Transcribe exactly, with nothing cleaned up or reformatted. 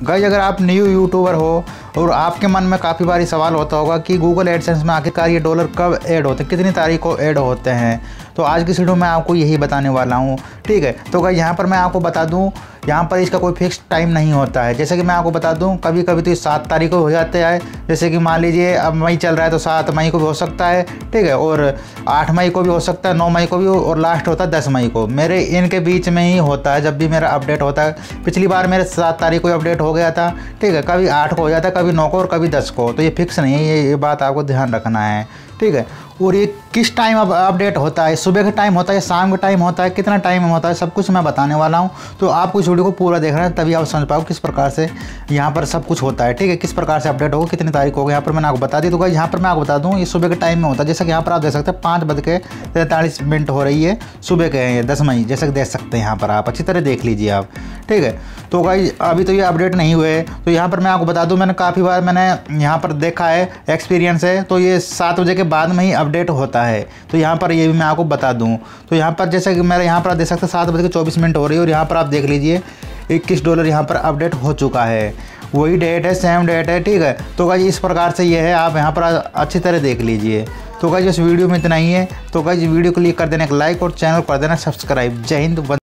Guys अगर आप new YouTuber हो और आपके मन में काफ़ी बारी सवाल होता होगा कि गूगल एडसेंस में आखिरकार ये डॉलर कब ऐड होते हैं, कितनी तारीख को ऐड होते हैं, तो आज की वीडियो में आपको यही बताने वाला हूँ। ठीक है, तो गाइस यहाँ पर मैं आपको बता दूँ, यहाँ पर इसका कोई फिक्स टाइम नहीं होता है। जैसे कि मैं आपको बता दूँ, कभी कभी तो ये सात तारीख को हो जाते हैं। जैसे कि मान लीजिए अब मई चल रहा है तो सात मई को भी हो सकता है, ठीक है, और आठ मई को भी हो सकता है, नौ मई को भी, और लास्ट होता है दस मई को। मेरे इनके बीच में ही होता है जब भी मेरा अपडेट होता है। पिछली बार मेरे सात तारीख को अपडेट हो गया था, ठीक है, कभी आठ को हो जाता है, कभी नौ को और कभी दस को। तो ये फिक्स नहीं है, ये ये बात आपको ध्यान रखना है, ठीक है। और ये किस टाइम अब अपडेट होता है, सुबह का टाइम होता है, शाम का टाइम होता है, कितना टाइम होता है, सब कुछ मैं बताने वाला हूँ। तो आपको इस वीडियो को पूरा देखना है, तभी आप समझ पाओ किस प्रकार से यहाँ पर सब कुछ होता है, ठीक है, किस प्रकार से अपडेट होगा, कितनी तारीख होगा। यहाँ पर मैंने आपको बता दी। तो गाइस यहाँ पर मैं आपको बता दूँ, ये सुबह के टाइम में होता है। जैसे कि यहाँ पर आप देख सकते हैं पाँच बज के तैंतालीस मिनट हो रही है, सुबह के हैं ये दस मई, जैसे कि देख सकते हैं। यहाँ पर आप अच्छी तरह देख लीजिए आप, ठीक है। तो गाइस अभी तो ये अपडेट नहीं हुए। तो यहाँ पर मैं आपको बता दूँ, मैंने काफ़ी बार मैंने यहाँ पर देखा है, एक्सपीरियंस है, तो ये सात बजे के बाद में ही अपडेट होता है। तो यहाँ पर ये भी मैं आपको बता दूँ। तो यहाँ पर जैसे कि मेरे यहाँ पर आप देख सकते हैं सात बज के चौबीस मिनट हो रही है, और यहाँ पर आप देख लीजिए इक्कीस डॉलर यहाँ पर अपडेट हो चुका है। वही डेट है, सेम डेट है, ठीक है। तो गाइस इस प्रकार से ये है, आप यहाँ पर अच्छी तरह देख लीजिए। तो गाइस इस वीडियो में इतना ही है। तो गाइस वीडियो को क्लिक कर देना एक लाइक और चैनल कर देना सब्सक्राइब। जय हिंद।